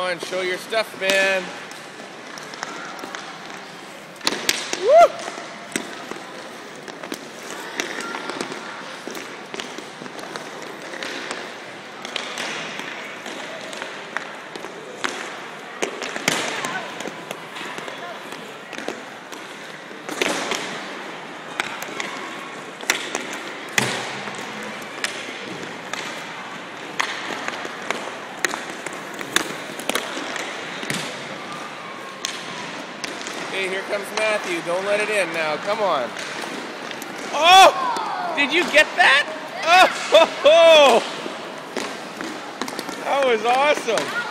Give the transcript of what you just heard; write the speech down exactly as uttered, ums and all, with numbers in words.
on, show your stuff, man. Woo! Okay, here comes Matthew. Don't let it in now. Come on. Oh! Did you get that? Oh! That was awesome.